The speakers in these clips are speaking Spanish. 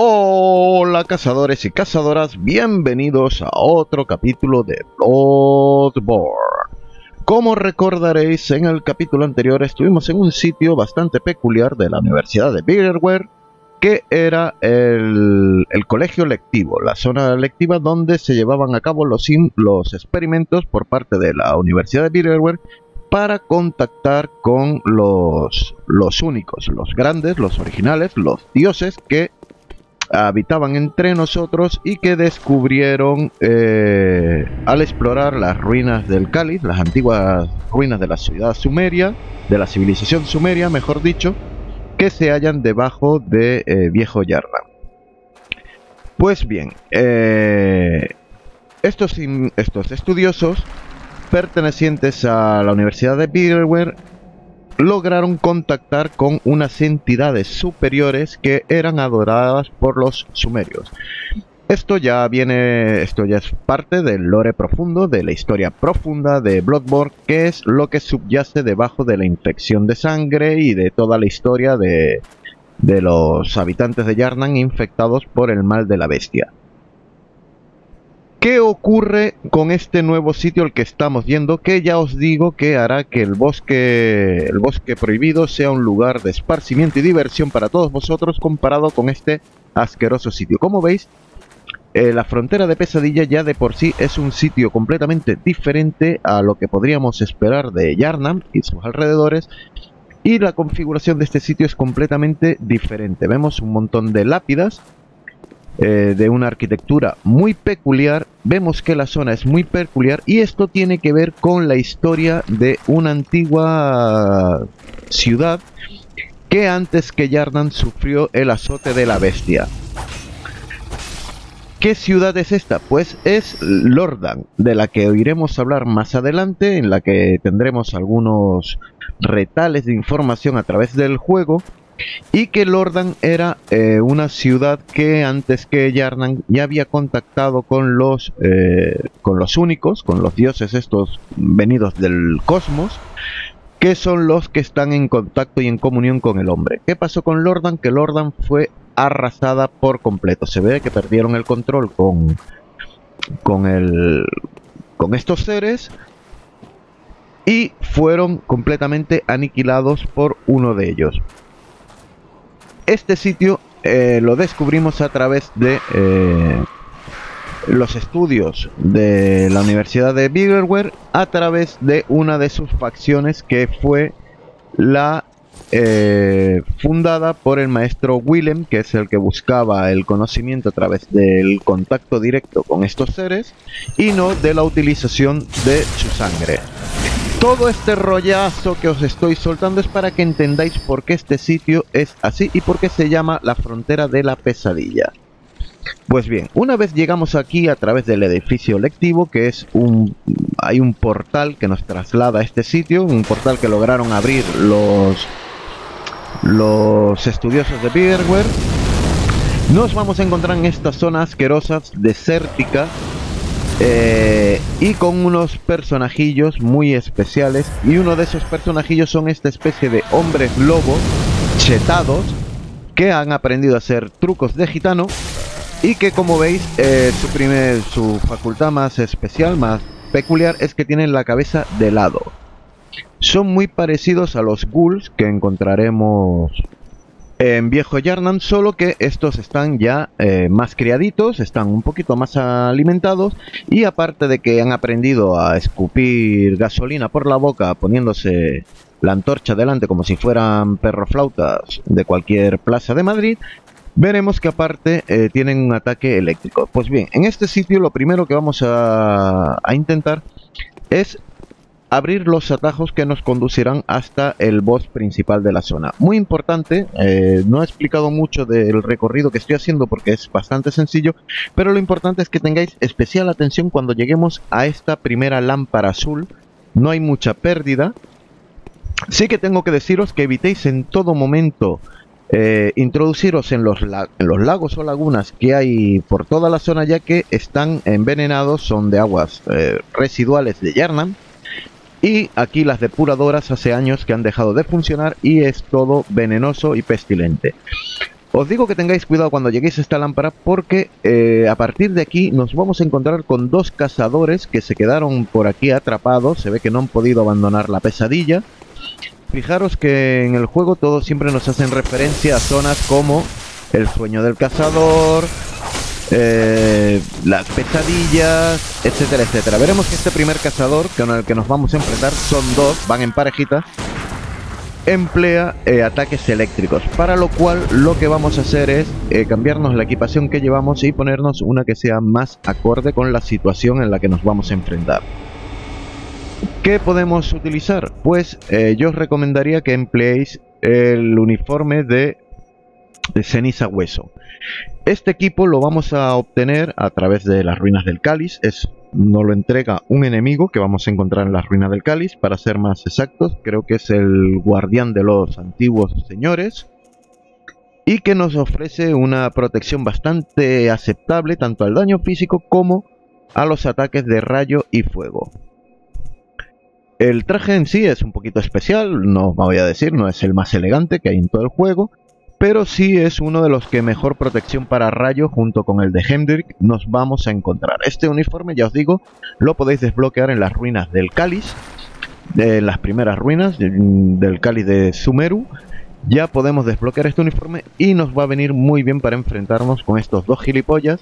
Hola cazadores y cazadoras, bienvenidos a otro capítulo de Bloodborne. Como recordaréis, en el capítulo anterior estuvimos en un sitio bastante peculiar de la Universidad de Bioware, que era el colegio lectivo, la zona lectiva donde se llevaban a cabo los experimentos por parte de la Universidad de Bioware para contactar con los únicos, los grandes, los originales, los dioses que habitaban entre nosotros y que descubrieron al explorar las ruinas del Cáliz, las antiguas ruinas de la ciudad sumeria, de la civilización sumeria, mejor dicho, que se hallan debajo de Viejo Yarnam. Pues bien, estos estudiosos pertenecientes a la Universidad de Bioware lograron contactar con unas entidades superiores que eran adoradas por los sumerios. Esto ya es parte del lore profundo, de la historia profunda de Bloodborne, que es lo que subyace debajo de la infección de sangre y de toda la historia de los habitantes de Yarnam infectados por el mal de la bestia. ¿Qué ocurre con este nuevo sitio al que estamos yendo? Que ya os digo que hará que el bosque prohibido sea un lugar de esparcimiento y diversión para todos vosotros comparado con este asqueroso sitio. Como veis, la frontera de Pesadilla ya de por sí es un sitio completamente diferente a lo que podríamos esperar de Yarnam y sus alrededores. Y la configuración de este sitio es completamente diferente. Vemos un montón de lápidas de una arquitectura muy peculiar. Vemos que la zona es muy peculiar y esto tiene que ver con la historia de una antigua ciudad que antes que Yarnam sufrió el azote de la bestia. ¿Qué ciudad es esta? Pues es Lordan, de la que oiremos hablar más adelante, en la que tendremos algunos retales de información a través del juego. Y que Lordan era una ciudad que antes que Yarnam ya había contactado con los únicos, con los dioses estos venidos del cosmos, que son los que están en contacto y en comunión con el hombre. ¿Qué pasó con Lordan? Que Lordan fue arrasada por completo. Se ve que perdieron el control con estos seres y fueron completamente aniquilados por uno de ellos. Este sitio lo descubrimos a través de los estudios de la Universidad de Bioware, a través de una de sus facciones que fue la fundada por el maestro Willem, que es el que buscaba el conocimiento a través del contacto directo con estos seres y no de la utilización de su sangre. Todo este rollazo que os estoy soltando es para que entendáis por qué este sitio es así y por qué se llama la frontera de la pesadilla. Pues bien, una vez llegamos aquí a través del edificio lectivo, que es hay un portal que nos traslada a este sitio, un portal que lograron abrir los estudiosos de Bioware. Nos vamos a encontrar en esta zona asquerosa, desértica, y con unos personajillos muy especiales, y uno de esos personajillos son esta especie de hombres lobo chetados que han aprendido a hacer trucos de gitano y que, como veis, su facultad más especial, más peculiar, es que tienen la cabeza de lado. Son muy parecidos a los ghouls que encontraremos en Viejo Yarnam, solo que estos están ya más criaditos, están un poquito más alimentados, y aparte de que han aprendido a escupir gasolina por la boca poniéndose la antorcha delante como si fueran perroflautas de cualquier plaza de Madrid, veremos que aparte tienen un ataque eléctrico. Pues bien, en este sitio lo primero que vamos a intentar es abrir los atajos que nos conducirán hasta el boss principal de la zona. Muy importante, no he explicado mucho del recorrido que estoy haciendo porque es bastante sencillo, pero lo importante es que tengáis especial atención cuando lleguemos a esta primera lámpara azul. No hay mucha pérdida. Sí que tengo que deciros que evitéis en todo momento introduciros en los lagos o lagunas que hay por toda la zona, ya que están envenenados, son de aguas residuales de Yarnam. Y aquí las depuradoras hace años que han dejado de funcionar y es todo venenoso y pestilente. Os digo que tengáis cuidado cuando lleguéis a esta lámpara porque a partir de aquí nos vamos a encontrar con dos cazadores que se quedaron por aquí atrapados. Se ve que no han podido abandonar la pesadilla. Fijaros que en el juego todos siempre nos hacen referencia a zonas como el sueño del cazador, las pesadillas, etcétera, etcétera. Veremos que este primer cazador con el que nos vamos a enfrentar, son dos, van en parejitas, emplea ataques eléctricos, para lo cual lo que vamos a hacer es cambiarnos la equipación que llevamos y ponernos una que sea más acorde con la situación en la que nos vamos a enfrentar. ¿Qué podemos utilizar? Pues yo os recomendaría que empleéis el uniforme de ceniza hueso. Este equipo lo vamos a obtener a través de las ruinas del cáliz. Nos lo entrega un enemigo que vamos a encontrar en las ruinas del cáliz. Para ser más exactos, creo que es el guardián de los antiguos señores, y que nos ofrece una protección bastante aceptable tanto al daño físico como a los ataques de rayo y fuego. El traje en sí es un poquito especial, no voy a decir, no es el más elegante que hay en todo el juego, pero sí es uno de los que mejor protección para rayo junto con el de Hendrik nos vamos a encontrar. Este uniforme, ya os digo, lo podéis desbloquear en las ruinas del cáliz, de las primeras ruinas del cáliz de Sumeru. Ya podemos desbloquear este uniforme y nos va a venir muy bien para enfrentarnos con estos dos gilipollas,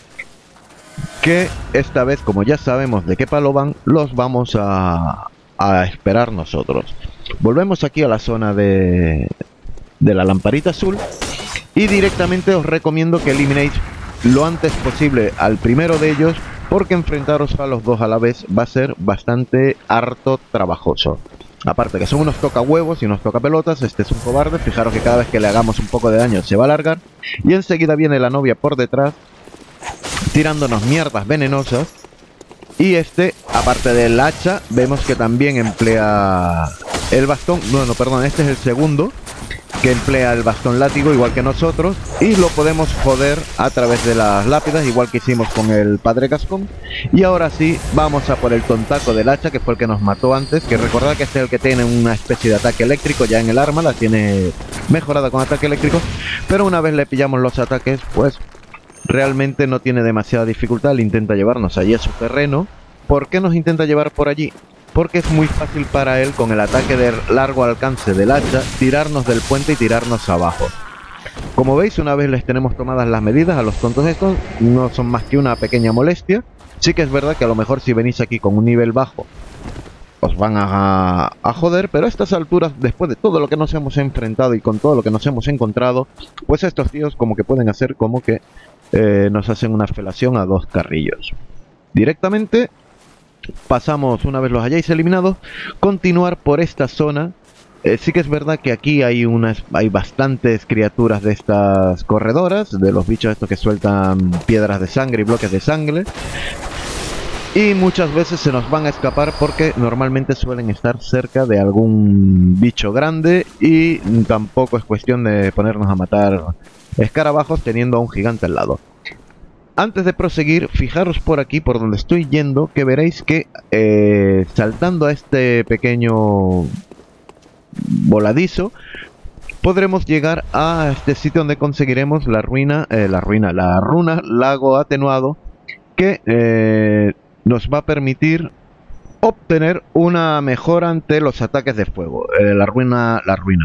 que esta vez, como ya sabemos de qué palo van, los vamos a esperar nosotros. Volvemos aquí a la zona de la lamparita azul y directamente os recomiendo que eliminéis lo antes posible al primero de ellos, porque enfrentaros a los dos a la vez va a ser bastante harto trabajoso. Aparte que son unos tocahuevos y unos tocapelotas, este es un cobarde. Fijaros que cada vez que le hagamos un poco de daño se va a alargar, y enseguida viene la novia por detrás tirándonos mierdas venenosas. Y este, aparte del hacha, vemos que también emplea el bastón. No, perdón, este es el segundo, que emplea el bastón látigo igual que nosotros, y lo podemos joder a través de las lápidas, igual que hicimos con el padre Gascón. Y ahora sí, vamos a por el tontaco del hacha, que fue el que nos mató antes, que recordad que este es el que tiene una especie de ataque eléctrico ya en el arma, la tiene mejorada con ataque eléctrico, pero una vez le pillamos los ataques, pues realmente no tiene demasiada dificultad. Le intenta llevarnos allí a su terreno. ¿Por qué nos intenta llevar por allí? Porque es muy fácil para él, con el ataque de largo alcance del hacha, tirarnos del puente y tirarnos abajo. Como veis, una vez les tenemos tomadas las medidas a los tontos estos, no son más que una pequeña molestia. Sí que es verdad que a lo mejor si venís aquí con un nivel bajo os van a joder, pero a estas alturas, después de todo lo que nos hemos enfrentado y con todo lo que nos hemos encontrado, pues estos tíos como que pueden hacer como que nos hacen una felación a dos carrillos. Directamente pasamos, una vez los hayáis eliminado, continuar por esta zona. Sí que es verdad que aquí hay bastantes criaturas de estas corredoras, de los bichos estos que sueltan piedras de sangre y bloques de sangre. Y muchas veces se nos van a escapar porque normalmente suelen estar cerca de algún bicho grande, y tampoco es cuestión de ponernos a matar escarabajos teniendo a un gigante al lado. Antes de proseguir, fijaros por aquí, por donde estoy yendo, que veréis que saltando a este pequeño voladizo podremos llegar a este sitio donde conseguiremos la runa lago atenuado, que nos va a permitir obtener una mejora ante los ataques de fuego. La runa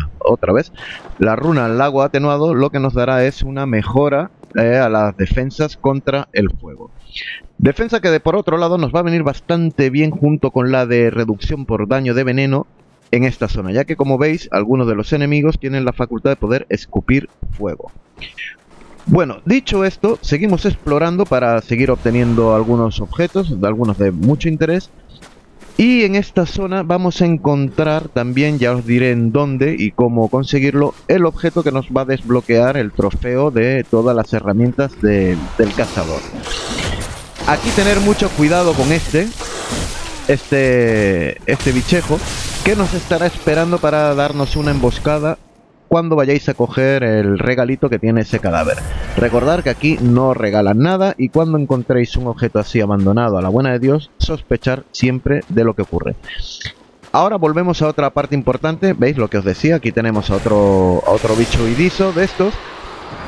lago atenuado lo que nos dará es una mejora a las defensas contra el fuego. Defensa que por otro lado nos va a venir bastante bien junto con la de reducción por daño de veneno en esta zona, ya que como veis algunos de los enemigos tienen la facultad de poder escupir fuego. Bueno, dicho esto, seguimos explorando para seguir obteniendo algunos objetos, algunos de mucho interés. Y en esta zona vamos a encontrar también, ya os diré en dónde y cómo conseguirlo, el objeto que nos va a desbloquear el trofeo de todas las herramientas del cazador. Aquí tener mucho cuidado con este bichejo, que nos estará esperando para darnos una emboscada cuando vayáis a coger el regalito que tiene ese cadáver. Recordad que aquí no regalan nada, y cuando encontréis un objeto así abandonado a la buena de Dios, sospechar siempre de lo que ocurre. Ahora volvemos a otra parte importante. ¿Veis lo que os decía? Aquí tenemos a otro bicho huidizo de estos,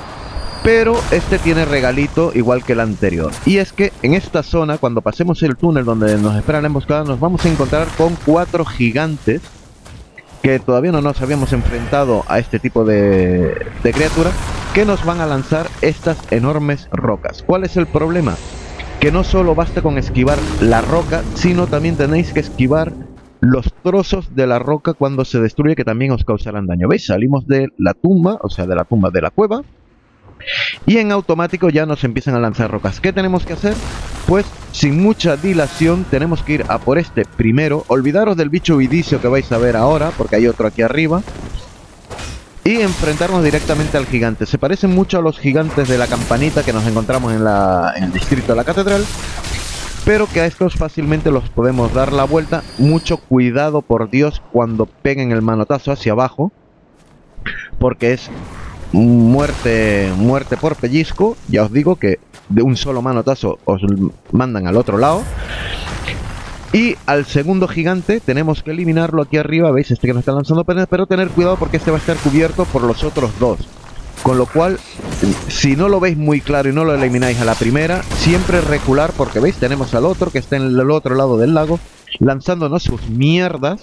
Pero este tiene regalito igual que el anterior. Y es que en esta zona, cuando pasemos el túnel donde nos espera la emboscada, nos vamos a encontrar con 4 gigantes que todavía no nos habíamos enfrentado a este tipo de criatura, que nos van a lanzar estas enormes rocas. ¿Cuál es el problema? Que no solo basta con esquivar la roca, sino también tenéis que esquivar los trozos de la roca cuando se destruye, que también os causarán daño. ¿Veis? Salimos de la tumba, o sea, de la tumba de la cueva, y en automático ya nos empiezan a lanzar rocas. ¿Qué tenemos que hacer? Pues sin mucha dilación tenemos que ir a por este primero. Olvidaros del bicho huidicio que vais a ver ahora, porque hay otro aquí arriba, y enfrentarnos directamente al gigante. Se parecen mucho a los gigantes de la campanita que nos encontramos en el distrito de la catedral, pero que a estos fácilmente los podemos dar la vuelta. Mucho cuidado, por Dios, cuando peguen el manotazo hacia abajo, porque es muerte por pellizco. Ya os digo que de un solo manotazo os mandan al otro lado. Y al segundo gigante tenemos que eliminarlo aquí arriba. Veis, este que nos está lanzando penas, pero tener cuidado porque este va a estar cubierto por los otros dos. Con lo cual, si no lo veis muy claro y no lo elimináis a la primera, siempre recular, porque veis, tenemos al otro que está en el otro lado del lago, lanzándonos sus mierdas.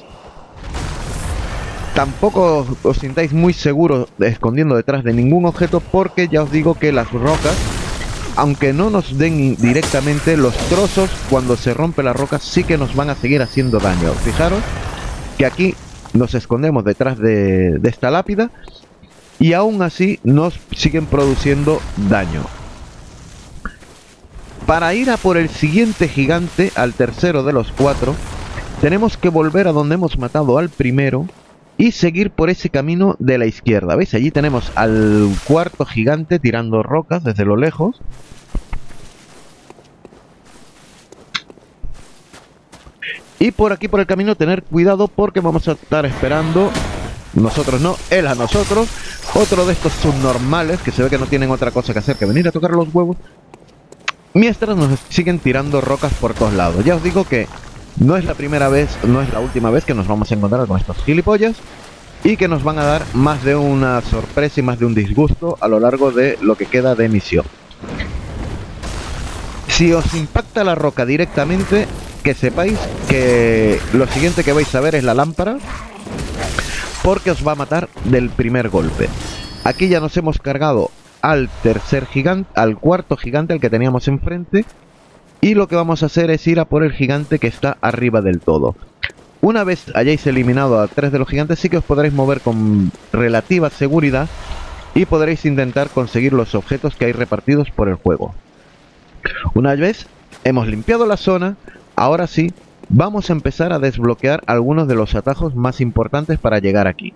Tampoco os sintáis muy seguros escondiendo detrás de ningún objeto, porque ya os digo que las rocas, aunque no nos den directamente, los trozos cuando se rompe la roca sí que nos van a seguir haciendo daño. Fijaros que aquí nos escondemos detrás de esta lápida y aún así nos siguen produciendo daño. Para ir a por el siguiente gigante, al tercero de los 4, tenemos que volver a donde hemos matado al primero y seguir por ese camino de la izquierda. ¿Veis? Allí tenemos al cuarto gigante tirando rocas desde lo lejos. Y por aquí por el camino tener cuidado, porque vamos a estar esperando, nosotros no, él a nosotros, otro de estos subnormales que se ve que no tienen otra cosa que hacer que venir a tocar los huevos, mientras nos siguen tirando rocas por todos lados. Ya os digo que no es la primera vez, no es la última vez que nos vamos a encontrar con estos gilipollas, y que nos van a dar más de una sorpresa y más de un disgusto a lo largo de lo que queda de misión. Si os impacta la roca directamente, que sepáis que lo siguiente que vais a ver es la lámpara, porque os va a matar del primer golpe. Aquí ya nos hemos cargado al tercer gigante, al cuarto gigante, al que teníamos enfrente, y lo que vamos a hacer es ir a por el gigante que está arriba del todo. Una vez hayáis eliminado a 3 de los gigantes, sí que os podréis mover con relativa seguridad y podréis intentar conseguir los objetos que hay repartidos por el juego. Una vez hemos limpiado la zona, ahora sí, vamos a empezar a desbloquear algunos de los atajos más importantes para llegar aquí.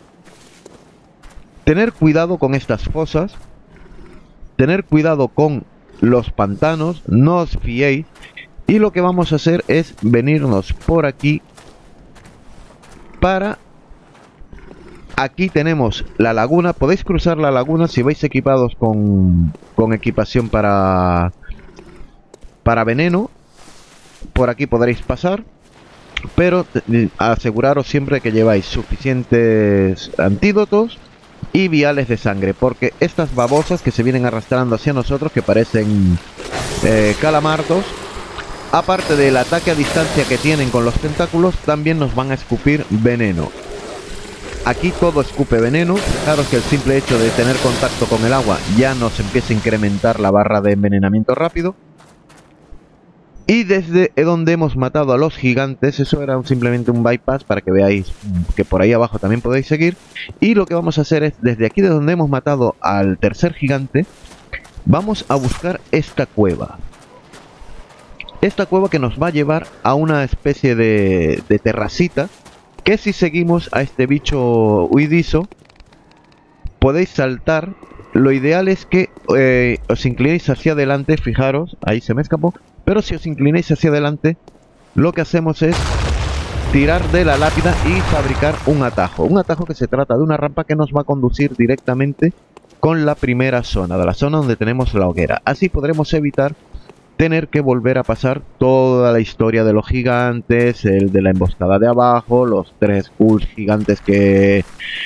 Tener cuidado con estas fosas, tener cuidado con los pantanos, no os fiéis, y lo que vamos a hacer es venirnos por aquí para... Aquí tenemos la laguna, podéis cruzar la laguna si vais equipados con equipación para veneno. Por aquí podréis pasar, pero aseguraros siempre que lleváis suficientes antídotos y viales de sangre, porque estas babosas que se vienen arrastrando hacia nosotros, que parecen calamardos, aparte del ataque a distancia que tienen con los tentáculos, también nos van a escupir veneno. Aquí todo escupe veneno. Fijaros que el simple hecho de tener contacto con el agua ya nos empieza a incrementar la barra de envenenamiento rápido. Y desde donde hemos matado a los gigantes, eso era simplemente un bypass para que veáis que por ahí abajo también podéis seguir. Y lo que vamos a hacer es, desde aquí de donde hemos matado al tercer gigante, vamos a buscar esta cueva. Esta cueva que nos va a llevar a una especie de terracita, que si seguimos a este bicho huidizo, podéis saltar. Lo ideal es que os inclinéis hacia adelante, fijaros, ahí se me escapó. Pero si os inclináis hacia adelante, lo que hacemos es tirar de la lápida y fabricar un atajo. Un atajo que se trata de una rampa que nos va a conducir directamente con la primera zona, de la zona donde tenemos la hoguera. Así podremos evitar tener que volver a pasar toda la historia de los gigantes, el de la emboscada de abajo, los 3 ghouls gigantes que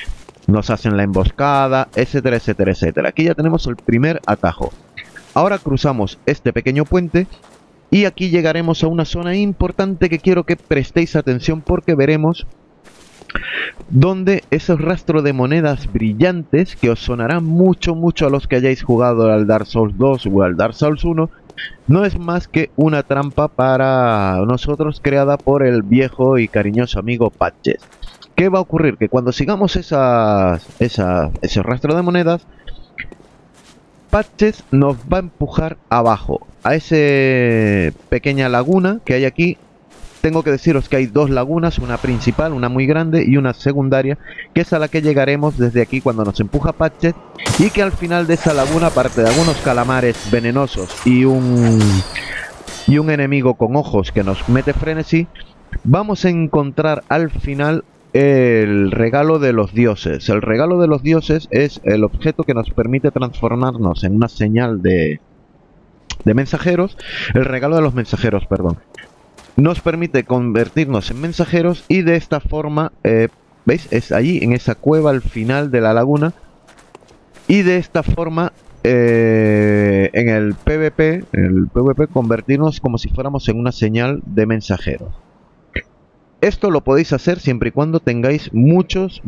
nos hacen la emboscada, etcétera, etcétera, etcétera. Aquí ya tenemos el primer atajo. Ahora cruzamos este pequeño puente y aquí llegaremos a una zona importante que quiero que prestéis atención, porque veremos donde esos rastros de monedas brillantes, que os sonarán mucho a los que hayáis jugado al Dark Souls 2 o al Dark Souls 1, no es más que una trampa para nosotros creada por el viejo y cariñoso amigo Patches. ¿Qué va a ocurrir? Que cuando sigamos ese rastro de monedas, Patches nos va a empujar abajo, a esa pequeña laguna que hay aquí. Tengo que deciros que hay dos lagunas, una principal, una muy grande, y una secundaria, que es a la que llegaremos desde aquí cuando nos empuja Patches, y que al final de esa laguna, aparte de algunos calamares venenosos y un enemigo con ojos que nos mete frenesí, vamos a encontrar al final el regalo de los dioses. El regalo de los dioses es el objeto que nos permite transformarnos en una señal de mensajeros. El regalo de los mensajeros, perdón. Nos permite convertirnos en mensajeros y de esta forma, ¿veis? Es allí, en esa cueva al final de la laguna. Y de esta forma, en el PvP, convertirnos como si fuéramos en una señal de mensajeros. Esto lo podéis hacer siempre y cuando tengáis muchos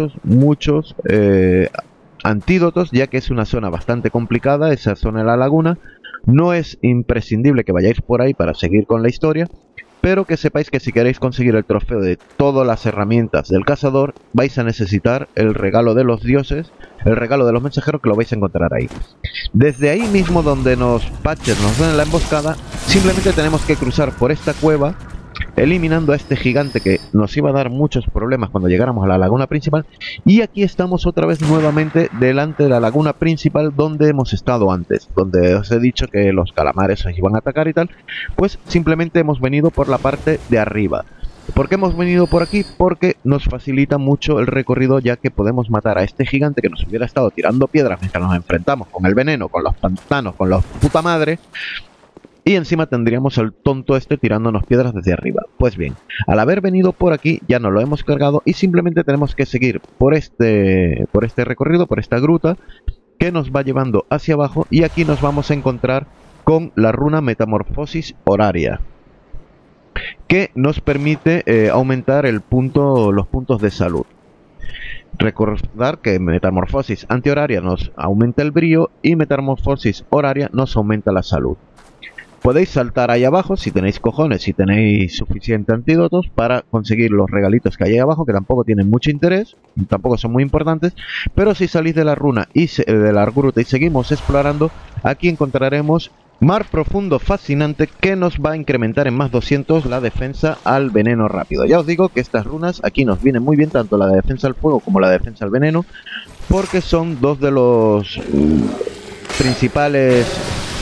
antídotos, ya que es una zona bastante complicada, esa zona de la laguna. No es imprescindible que vayáis por ahí para seguir con la historia, pero que sepáis que si queréis conseguir el trofeo de todas las herramientas del cazador, vais a necesitar el regalo de los dioses, el regalo de los mensajeros, que lo vais a encontrar ahí. Desde ahí mismo donde Patches nos den la emboscada, simplemente tenemos que cruzar por esta cueva, eliminando a este gigante que nos iba a dar muchos problemas cuando llegáramos a la laguna principal. Y aquí estamos otra vez nuevamente delante de la laguna principal donde hemos estado antes, donde os he dicho que los calamares os iban a atacar y tal. Pues simplemente hemos venido por la parte de arriba. ¿Por qué hemos venido por aquí? Porque nos facilita mucho el recorrido, ya que podemos matar a este gigante que nos hubiera estado tirando piedras mientras nos enfrentamos con el veneno, con los pantanos, con los puta madre. Y encima tendríamos al tonto este tirándonos piedras desde arriba. Pues bien, al haber venido por aquí ya nos lo hemos cargado y simplemente tenemos que seguir por este recorrido, por esta gruta que nos va llevando hacia abajo, y aquí nos vamos a encontrar con la runa Metamorfosis Horaria, que nos permite aumentar los puntos de salud. Recordar que Metamorfosis Antihoraria nos aumenta el brillo y Metamorfosis Horaria nos aumenta la salud. Podéis saltar ahí abajo si tenéis cojones, si tenéis suficiente antídotos para conseguir los regalitos que hay ahí abajo, que tampoco tienen mucho interés, tampoco son muy importantes, pero si salís de la runa y de la gruta y seguimos explorando, aquí encontraremos Mar Profundo Fascinante, que nos va a incrementar en más 200 la defensa al veneno rápido. Ya os digo que estas runas aquí nos vienen muy bien, tanto la de defensa al fuego como la de defensa al veneno, porque son dos de los principales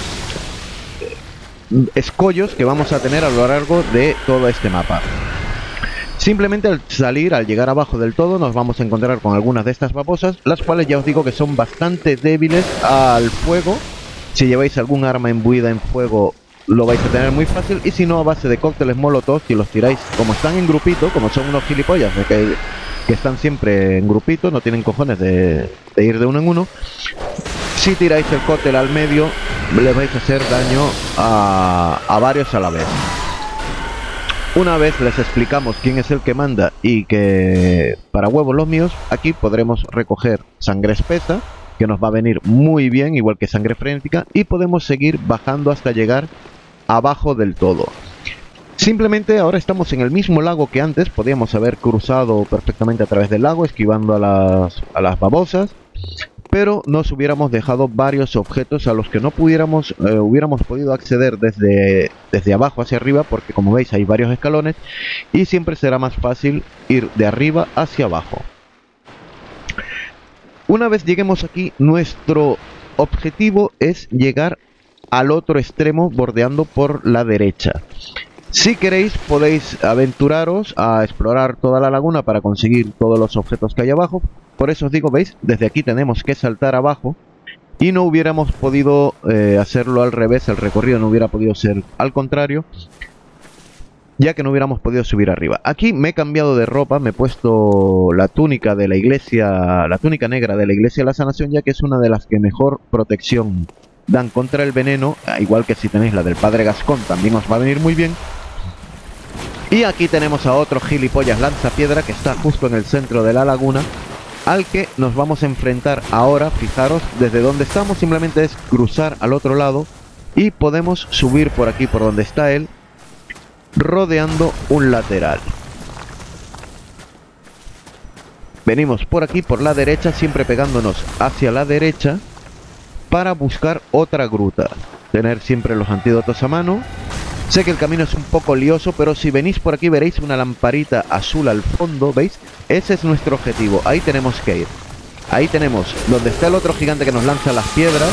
escollos que vamos a tener a lo largo de todo este mapa. Simplemente al llegar abajo del todo, nos vamos a encontrar con algunas de estas babosas, las cuales ya os digo que son bastante débiles al fuego. Si lleváis algún arma imbuida en fuego, lo vais a tener muy fácil, y si no, a base de cócteles molotov, si los tiráis, como están en grupito, como son unos gilipollas que están siempre en grupito, no tienen cojones de ir de uno en uno. Si tiráis el cóctel al medio, le vais a hacer daño a varios a la vez. Una vez les explicamos quién es el que manda y que para huevos los míos, aquí podremos recoger sangre espesa, que nos va a venir muy bien, igual que sangre frenética, y podemos seguir bajando hasta llegar abajo del todo. Simplemente ahora estamos en el mismo lago que antes. Podíamos haber cruzado perfectamente a través del lago, esquivando a las babosas, pero nos hubiéramos dejado varios objetos a los que no hubiéramos podido acceder desde abajo hacia arriba, porque como veis hay varios escalones y siempre será más fácil ir de arriba hacia abajo. Una vez lleguemos aquí, nuestro objetivo es llegar al otro extremo bordeando por la derecha. Si queréis podéis aventuraros a explorar toda la laguna para conseguir todos los objetos que hay abajo. Por eso os digo, veis, desde aquí tenemos que saltar abajo y no hubiéramos podido hacerlo al revés, el recorrido no hubiera podido ser al contrario, ya que no hubiéramos podido subir arriba. Aquí me he cambiado de ropa, me he puesto la túnica de la iglesia, la túnica negra de la iglesia de la sanación, ya que es una de las que mejor protección dan contra el veneno, igual que si tenéis la del padre Gascón también os va a venir muy bien. Y aquí tenemos a otro gilipollas lanzapiedra que está justo en el centro de la laguna, al que nos vamos a enfrentar ahora. Fijaros, desde donde estamos simplemente es cruzar al otro lado y podemos subir por aquí por donde está él, rodeando un lateral. Venimos por aquí por la derecha, siempre pegándonos hacia la derecha para buscar otra gruta. Tener siempre los antídotos a mano. Sé que el camino es un poco lioso, pero si venís por aquí veréis una lamparita azul al fondo, ¿veis? Ese es nuestro objetivo, ahí tenemos que ir. Ahí tenemos donde está el otro gigante que nos lanza las piedras.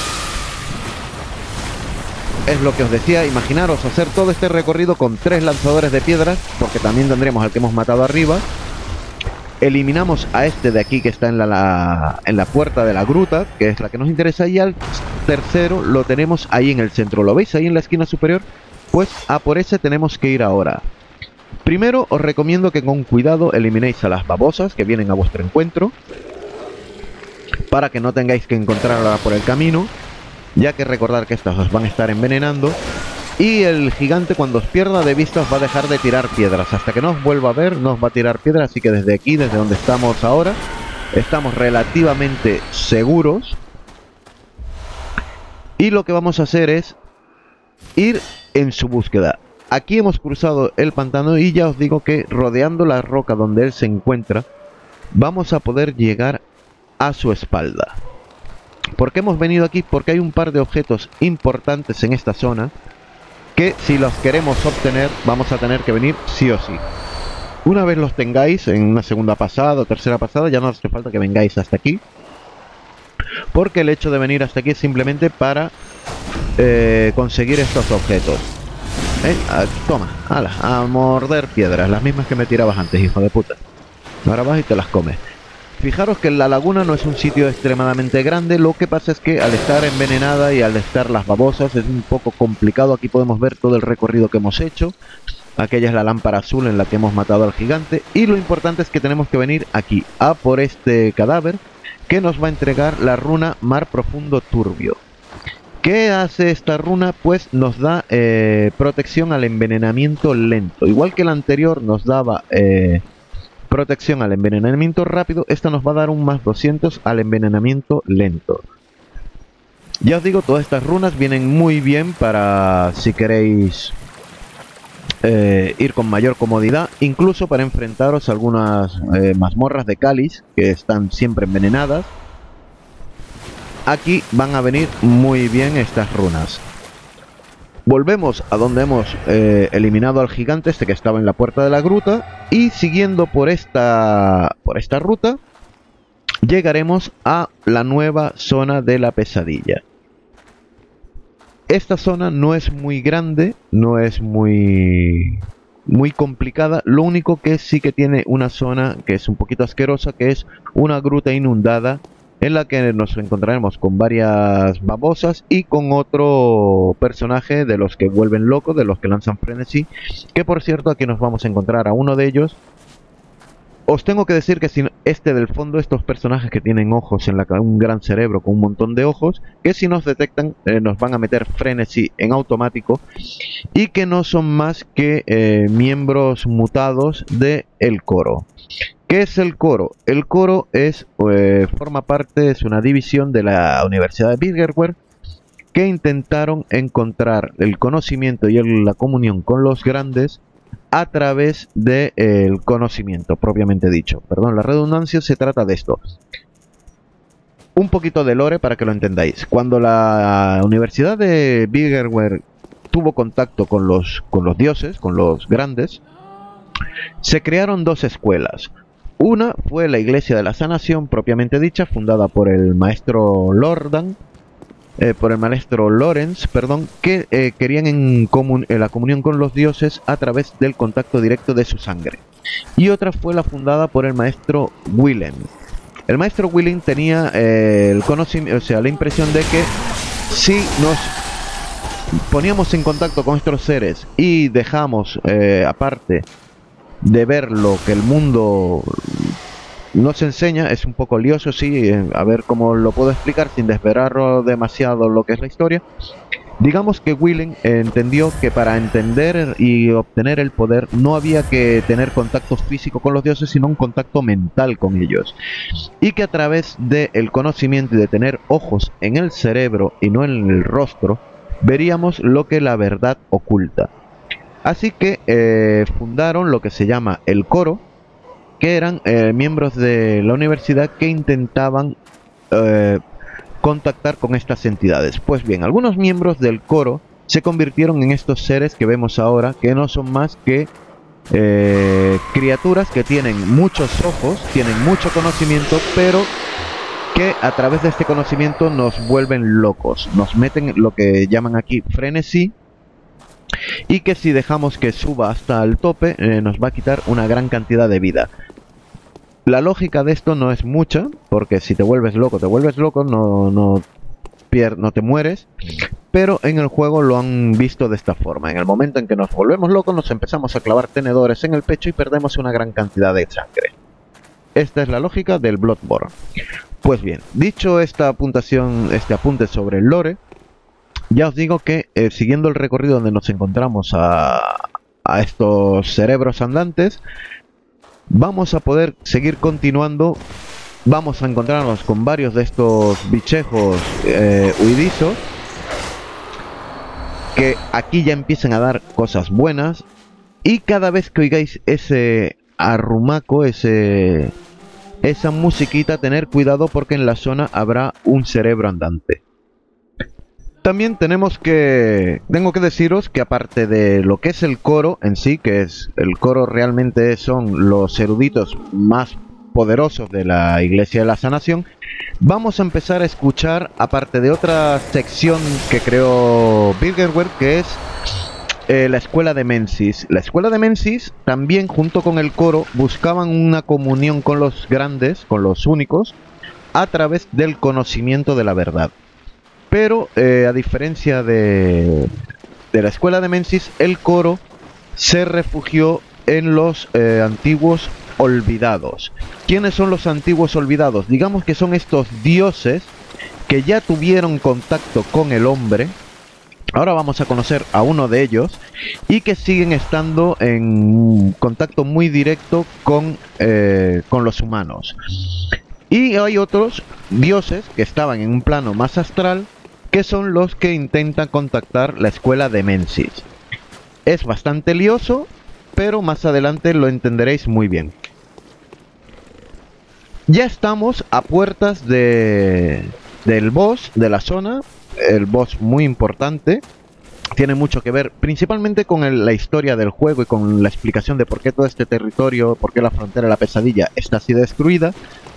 Es lo que os decía, imaginaros hacer todo este recorrido con 3 lanzadores de piedras, porque también tendremos al que hemos matado arriba. Eliminamos a este de aquí que está en la puerta de la gruta, que es la que nos interesa, y al tercero lo tenemos ahí en el centro. ¿Lo veis ahí en la esquina superior? Pues a por ese tenemos que ir ahora. Primero os recomiendo que con cuidado eliminéis a las babosas que vienen a vuestro encuentro, para que no tengáis que encontrarla por el camino, ya que recordad que estas os van a estar envenenando. Y el gigante, cuando os pierda de vista, os va a dejar de tirar piedras. Hasta que no os vuelva a ver, no os va a tirar piedras. Así que desde aquí, desde donde estamos ahora, estamos relativamente seguros. Y lo que vamos a hacer es ir en su búsqueda. Aquí hemos cruzado el pantano y ya os digo que rodeando la roca donde él se encuentra, vamos a poder llegar a su espalda. ¿Por qué hemos venido aquí? Porque hay un par de objetos importantes en esta zona que si los queremos obtener vamos a tener que venir sí o sí. Una vez los tengáis en una segunda pasada o tercera pasada, ya no hace falta que vengáis hasta aquí, porque el hecho de venir hasta aquí es simplemente para conseguir estos objetos. Toma, ala, a morder piedras, las mismas que me tirabas antes, hijo de puta. Ahora vas y te las comes. Fijaros que la laguna no es un sitio extremadamente grande, lo que pasa es que al estar envenenada y al estar las babosas es un poco complicado. Aquí podemos ver todo el recorrido que hemos hecho. Aquella es la lámpara azul en la que hemos matado al gigante. Y lo importante es que tenemos que venir aquí, a por este cadáver, que nos va a entregar la runa Mar Profundo Turbio. ¿Qué hace esta runa? Pues nos da protección al envenenamiento lento. Igual que la anterior nos daba protección al envenenamiento rápido, esta nos va a dar un más 200 al envenenamiento lento. Ya os digo, todas estas runas vienen muy bien para si queréis ir con mayor comodidad, incluso para enfrentaros a algunas mazmorras de cáliz que están siempre envenenadas. Aquí van a venir muy bien estas runas. Volvemos a donde hemos eliminado al gigante este que estaba en la puerta de la gruta, y siguiendo por esta ruta llegaremos a la nueva zona de la pesadilla. Esta zona no es muy grande, no es muy complicada. Lo único que sí que tiene una zona que es un poquito asquerosa, que es una gruta inundada, en la que nos encontraremos con varias babosas y con otro personaje de los que vuelven locos, de los que lanzan frenesí, que por cierto aquí nos vamos a encontrar a uno de ellos. Os tengo que decir que si este del fondo, estos personajes que tienen ojos en un gran cerebro con un montón de ojos, que si nos detectan nos van a meter frenesí en automático, y que no son más que miembros mutados de el coro. ¿Qué es el coro? El coro es forma parte, es una división de la Universidad de Bilgerware, que intentaron encontrar el conocimiento y la comunión con los grandes a través del conocimiento propiamente dicho. Perdón la redundancia, se trata de esto. Un poquito de lore para que lo entendáis. Cuando la Universidad de Bilgerware tuvo contacto con los dioses, con los grandes, se crearon dos escuelas. Una fue la Iglesia de la Sanación propiamente dicha, fundada por el maestro Lorenz, perdón, que querían la comunión con los dioses a través del contacto directo de su sangre. Y otra fue la fundada por el maestro Willem. El maestro Willem tenía el conocimiento, o sea, la impresión de que si nos poníamos en contacto con estos seres y dejamos, aparte de ver lo que el mundo nos enseña, es un poco lioso, sí, a ver cómo lo puedo explicar sin desvelarlo demasiado lo que es la historia. Digamos que Willen entendió que para entender y obtener el poder no había que tener contacto físico con los dioses, sino un contacto mental con ellos. Y que a través del conocimiento y de tener ojos en el cerebro y no en el rostro, veríamos lo que la verdad oculta. Así que fundaron lo que se llama el coro, que eran miembros de la universidad que intentaban contactar con estas entidades. Pues bien, algunos miembros del coro se convirtieron en estos seres que vemos ahora, que no son más que criaturas que tienen muchos ojos, tienen mucho conocimiento, pero que a través de este conocimiento nos vuelven locos, nos meten lo que llaman aquí frenesí, y que si dejamos que suba hasta el tope nos va a quitar una gran cantidad de vida. La lógica de esto no es mucha, porque si te vuelves loco, no te mueres, pero en el juego lo han visto de esta forma. En el momento en que nos volvemos locos, nos empezamos a clavar tenedores en el pecho y perdemos una gran cantidad de sangre. Esta es la lógica del Bloodborne. Pues bien, dicho esta apuntación, este apunte sobre el lore, ya os digo que siguiendo el recorrido donde nos encontramos a estos cerebros andantes, vamos a poder seguir continuando. Vamos a encontrarnos con varios de estos bichejos huidizos, que aquí ya empiezan a dar cosas buenas. Y cada vez que oigáis ese arrumaco, esa musiquita, tener cuidado porque en la zona habrá un cerebro andante. También tengo que deciros que aparte de lo que es el coro en sí, que es el coro realmente son los eruditos más poderosos de la Iglesia de la Sanación, vamos a empezar a escuchar, aparte de otra sección que creó Birgerware, que es la Escuela de Mensis. La Escuela de Mensis también, junto con el coro, buscaban una comunión con los grandes, con los únicos, a través del conocimiento de la verdad. Pero a diferencia de la Escuela de Mensis, el coro se refugió en los antiguos olvidados. ¿Quiénes son los antiguos olvidados? Digamos que son estos dioses que ya tuvieron contacto con el hombre. Ahora vamos a conocer a uno de ellos, y que siguen estando en contacto muy directo con los humanos. Y hay otros dioses que estaban en un plano más astral, que son los que intentan contactar la Escuela de Mensis. Es bastante lioso, pero más adelante lo entenderéis muy bien. Ya estamos a puertas del boss de la zona, el boss muy importante. Tiene mucho que ver principalmente con la historia del juego y con la explicación de por qué todo este territorio, por qué la frontera de la pesadilla está así destruida,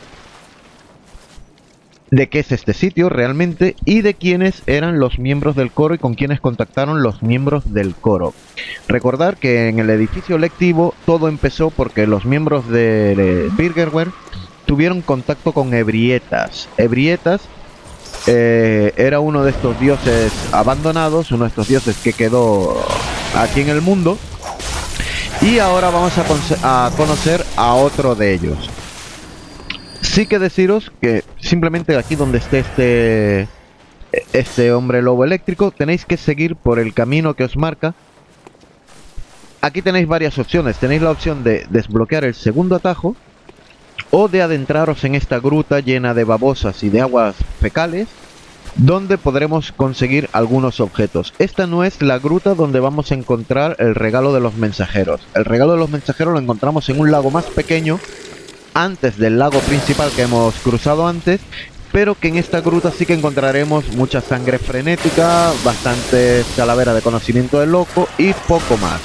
de qué es este sitio realmente y de quiénes eran los miembros del coro y con quiénes contactaron los miembros del coro. Recordar que en el edificio lectivo todo empezó porque los miembros de Birgerware tuvieron contacto con Ebrietas. Ebrietas era uno de estos dioses abandonados, uno de estos dioses que quedó aquí en el mundo, y ahora vamos a conocer a otro de ellos. Sí que deciros que simplemente aquí donde esté este hombre lobo eléctrico, tenéis que seguir por el camino que os marca. Aquí tenéis varias opciones. Tenéis la opción de desbloquear el segundo atajo, o de adentraros en esta gruta llena de babosas y de aguas fecales, donde podremos conseguir algunos objetos. Esta no es la gruta donde vamos a encontrar el regalo de los mensajeros. El regalo de los mensajeros lo encontramos en un lago más pequeño, antes del lago principal que hemos cruzado antes, pero que en esta gruta sí que encontraremos mucha sangre frenética, bastante calavera de conocimiento del loco y poco más.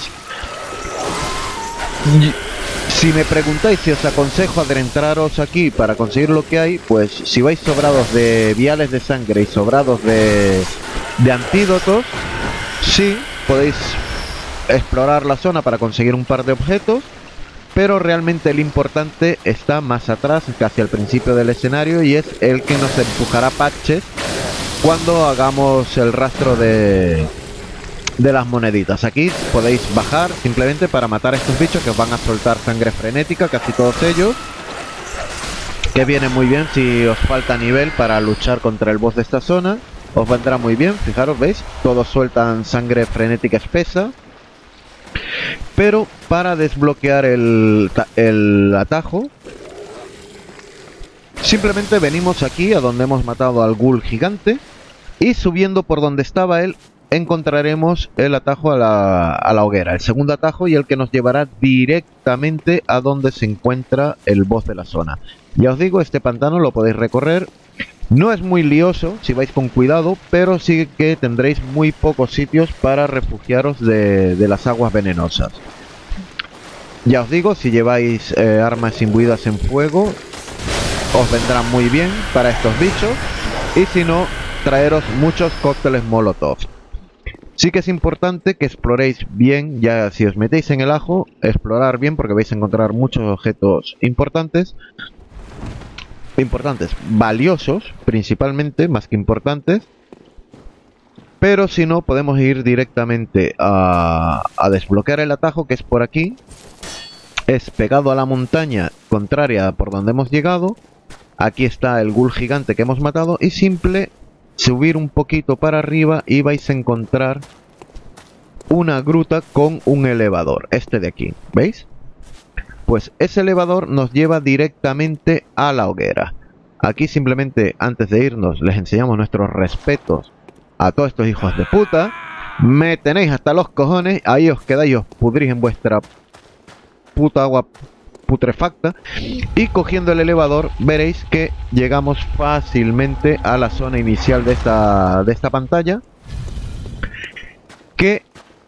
Si me preguntáis si os aconsejo adentraros aquí para conseguir lo que hay, pues si vais sobrados de viales de sangre y sobrados de antídotos, sí, podéis explorar la zona para conseguir un par de objetos. Pero realmente el importante está más atrás, casi al principio del escenario, y es el que nos empujará patches cuando hagamos el rastro de de las moneditas. Aquí podéis bajar simplemente para matar a estos bichos que os van a soltar sangre frenética, casi todos ellos, que viene muy bien si os falta nivel para luchar contra el boss de esta zona. Os vendrá muy bien, fijaros, ¿veis? Todos sueltan sangre frenética espesa. Pero para desbloquear el atajo, simplemente venimos aquí a donde hemos matado al ghoul gigante, y subiendo por donde estaba él encontraremos el atajo a la hoguera, el segundo atajo, y el que nos llevará directamente a donde se encuentra el boss de la zona. Ya os digo, este pantano lo podéis recorrer. No es muy lioso si vais con cuidado, pero sí que tendréis muy pocos sitios para refugiaros de las aguas venenosas. Ya os digo, si lleváis armas imbuidas en fuego, os vendrá muy bien para estos bichos. Y si no, traeros muchos cócteles molotov. Sí que es importante que exploréis bien, ya si os metéis en el ajo, explorar bien porque vais a encontrar muchos objetos importantes, valiosos principalmente, más que importantes. Pero si no, podemos ir directamente a desbloquear el atajo, que es por aquí. Es pegado a la montaña contraria por donde hemos llegado. Aquí está el ghoul gigante que hemos matado, y simple subir un poquito para arriba y vais a encontrar una gruta con un elevador, este de aquí, ¿veis? Pues ese elevador nos lleva directamente a la hoguera. Aquí simplemente, antes de irnos, les enseñamos nuestros respetos a todos estos hijos de puta. Me tenéis hasta los cojones, ahí os quedáis y os pudrís en vuestra puta agua putrefacta. Y cogiendo el elevador veréis que llegamos fácilmente a la zona inicial de esta pantalla, que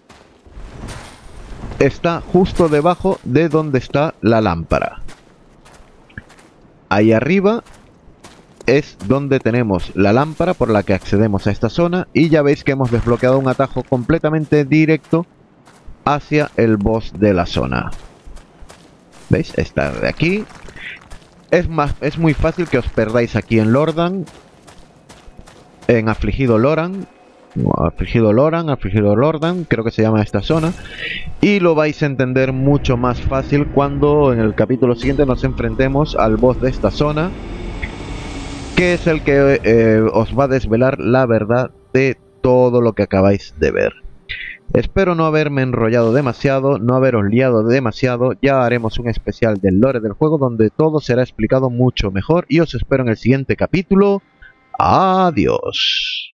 está justo debajo de donde está la lámpara. Ahí arriba es donde tenemos la lámpara por la que accedemos a esta zona, y ya veis que hemos desbloqueado un atajo completamente directo hacia el boss de la zona. ¿Veis? Está de aquí. Es muy fácil que os perdáis aquí en Lordan, en Afligido Lordan, creo que se llama esta zona, y lo vais a entender mucho más fácil cuando en el capítulo siguiente nos enfrentemos al boss de esta zona, que es el que os va a desvelar la verdad de todo lo que acabáis de ver. Espero no haberme enrollado demasiado, no haberos liado demasiado. Ya haremos un especial del lore del juego donde todo será explicado mucho mejor, y os espero en el siguiente capítulo. Adiós.